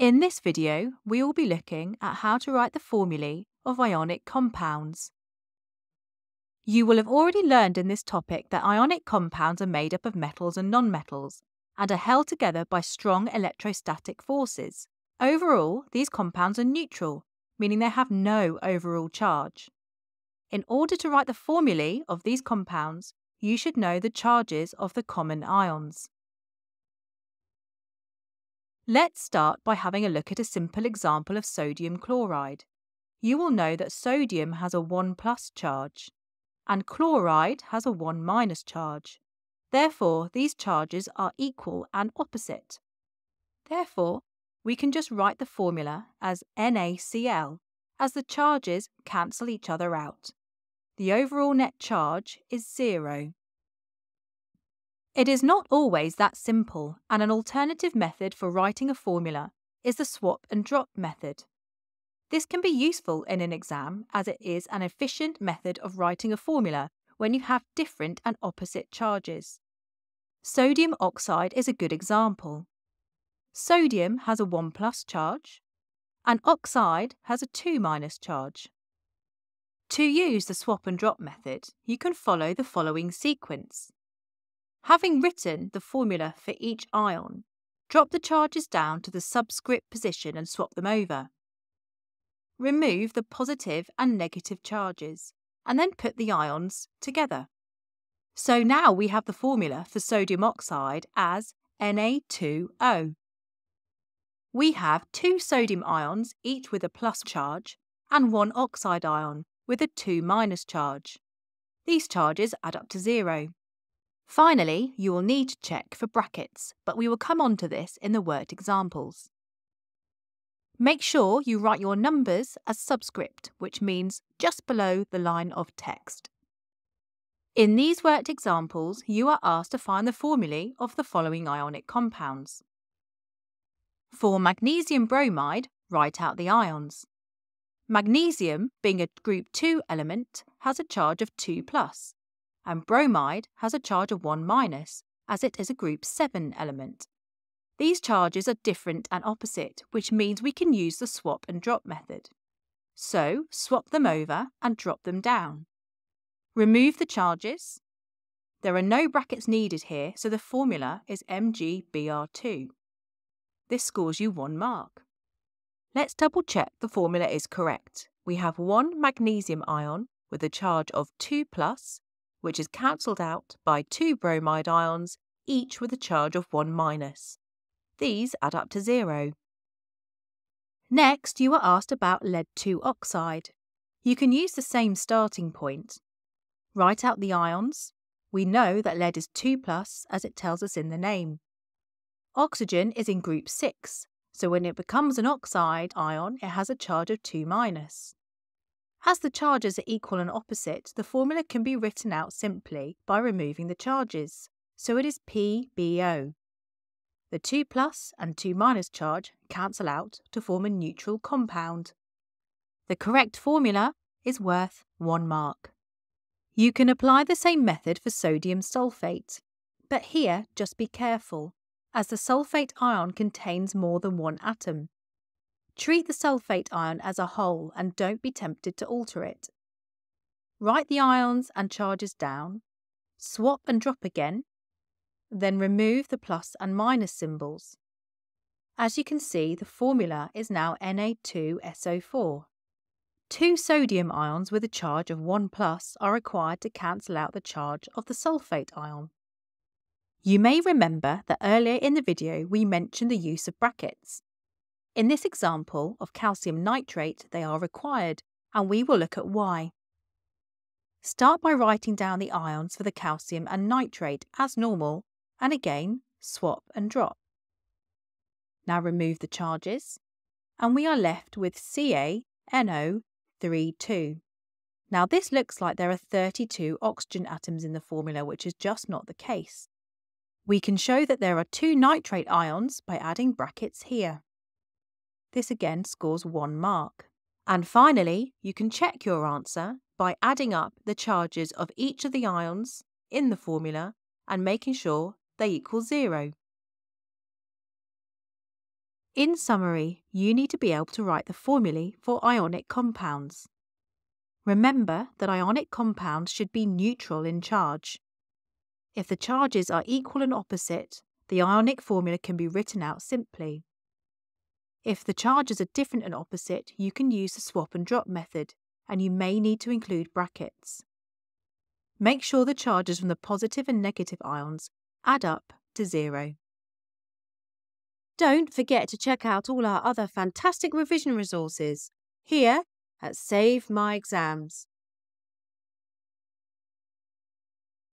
In this video, we will be looking at how to write the formulae of ionic compounds. You will have already learned in this topic that ionic compounds are made up of metals and nonmetals and are held together by strong electrostatic forces. Overall, these compounds are neutral, meaning they have no overall charge. In order to write the formulae of these compounds, you should know the charges of the common ions. Let's start by having a look at a simple example of sodium chloride. You will know that sodium has a 1+ charge and chloride has a 1- charge. Therefore, these charges are equal and opposite. Therefore, we can just write the formula as NaCl, as the charges cancel each other out. The overall net charge is 0. It is not always that simple, and an alternative method for writing a formula is the swap and drop method. This can be useful in an exam as it is an efficient method of writing a formula when you have different and opposite charges. Sodium oxide is a good example. Sodium has a 1+ charge and oxide has a 2- charge. To use the swap and drop method, you can follow the following sequence. Having written the formula for each ion, drop the charges down to the subscript position and swap them over. Remove the positive and negative charges and then put the ions together. So now we have the formula for sodium oxide as Na2O. We have 2 sodium ions, each with a plus charge, and 1 oxide ion with a 2- charge. These charges add up to 0. Finally, you will need to check for brackets, but we will come on to this in the worked examples. Make sure you write your numbers as subscript, which means just below the line of text. In these worked examples, you are asked to find the formulae of the following ionic compounds. For magnesium bromide, write out the ions. Magnesium, being a group 2 element, has a charge of 2+, and bromide has a charge of 1- as it is a group 7 element. These charges are different and opposite, which means we can use the swap and drop method. So, swap them over and drop them down. Remove the charges. There are no brackets needed here, so the formula is MgBr2. This scores you 1 mark. Let's double check the formula is correct. We have 1 magnesium ion with a charge of 2+, which is cancelled out by 2 bromide ions, each with a charge of 1-. These add up to 0. Next, you are asked about lead-2 oxide. You can use the same starting point. Write out the ions. We know that lead is 2+, as it tells us in the name. Oxygen is in group 6, so when it becomes an oxide ion, it has a charge of 2-. As the charges are equal and opposite, the formula can be written out simply by removing the charges, so it is PbO. The 2+ and 2- charge cancel out to form a neutral compound. The correct formula is worth 1 mark. You can apply the same method for sodium sulfate, but here just be careful, as the sulfate ion contains more than 1 atom. Treat the sulfate ion as a whole and don't be tempted to alter it. Write the ions and charges down, swap and drop again, then remove the plus and minus symbols. As you can see, the formula is now Na2SO4. 2 sodium ions with a charge of 1+ are required to cancel out the charge of the sulfate ion. You may remember that earlier in the video we mentioned the use of brackets. In this example of calcium nitrate, they are required, and we will look at why. Start by writing down the ions for the calcium and nitrate as normal, and again swap and drop. Now remove the charges, and we are left with CaNO3,2. Now this looks like there are 32 oxygen atoms in the formula, which is just not the case. We can show that there are 2 nitrate ions by adding brackets here. This again scores 1 mark. And finally, you can check your answer by adding up the charges of each of the ions in the formula and making sure they equal 0. In summary, you need to be able to write the formulae for ionic compounds. Remember that ionic compounds should be neutral in charge. If the charges are equal and opposite, the ionic formula can be written out simply. If the charges are different and opposite, you can use the swap and drop method, and you may need to include brackets. Make sure the charges from the positive and negative ions add up to 0. Don't forget to check out all our other fantastic revision resources here at Save My Exams.